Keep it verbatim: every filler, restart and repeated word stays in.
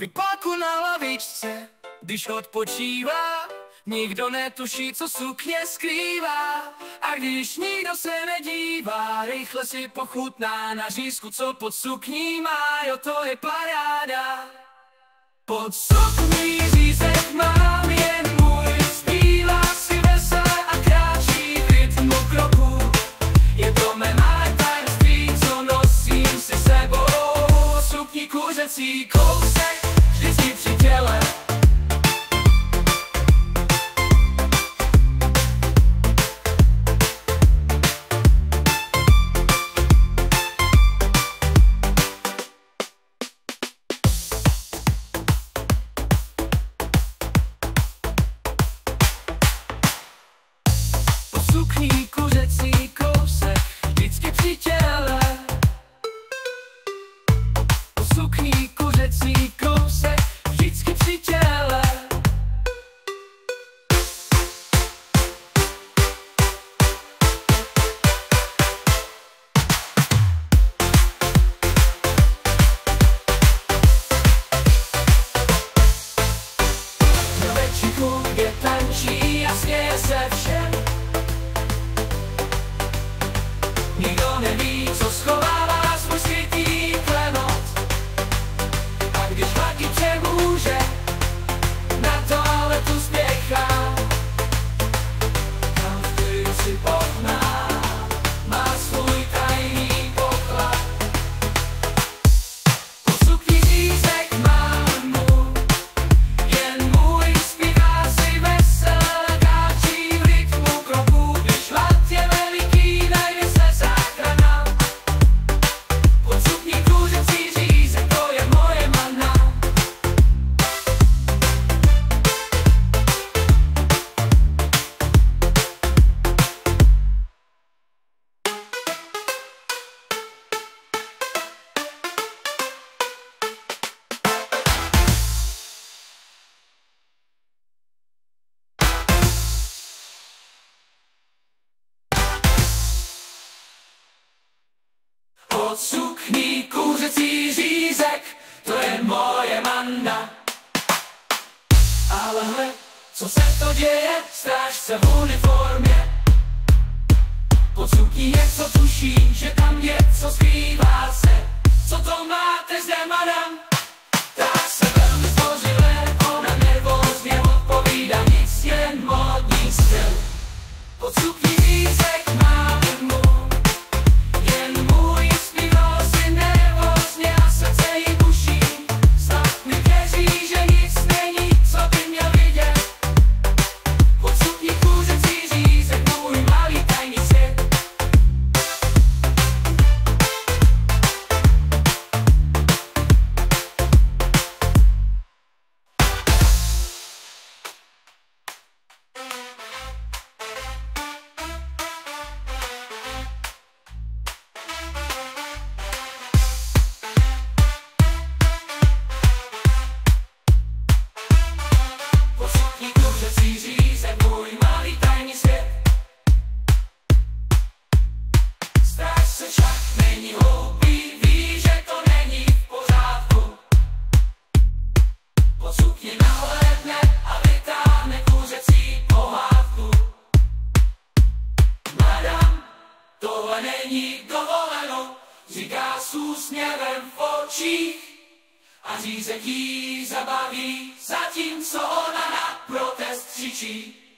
vypáku na lavičce, když odpočívá, nikdo netuší, co sukně skrývá. A když nikdo se nedívá, rychle si pochutná na řízku, co pod sukní má. Jo, to je paráda. Pod sukní řízek mám, jen můj, zpívá si vesele a kráčí v rytmu kroku. Je to mé malé tajemství, co nosím si sebou. Sukní kuřecí kousek, vždycky při těle. Sukní kuřecí kousek, vždycky při těle. Sukní kuřecí kousek, vždycky při těle. Na večíku je tančí a směje se všem. Nikdo neví, co schovává svůj skrytý klenot. A když taky přemůže, na toaletu spěchá. Tam v klidu si pohná, má svůj tajný poklad. Pod sukní řízek mám můj, jen můj, zpívá si vesele, káčí v rytmu kroku. Když hlad je veliký, najde se záchrana. Pod sukní kuřecí řízek, to je moje mana. Pod sukní kuřecí řízek, to je moje manda. Ale hle, co se to děje, strážce v uniformě. Pod sukní něco tuší, že tam něco skrývá se. Co to máte zde, madam? Tak se velmi zdvořile, ona nervózně odpovídá, nic, jen módní styl. Pod sukní řízek mám můj, jen můj, zpívá si nervózně a srdce jí buší. Snad mi věří, že nic není, co by měl vidět. Pod sukní kuřecí řízek, můj malý tajný svět. Pod sukní kuřecí řízek, můj malý tajný svět. Strážce však není hloupý, ví, že to není v pořádku. Pod sukní nahlédne a vytáhne kuřecí pohádku. Madam, tohle není dovoleno, říká s úsměvem v očích. A řízek jí zabaví, zatímco ona na protest křičí.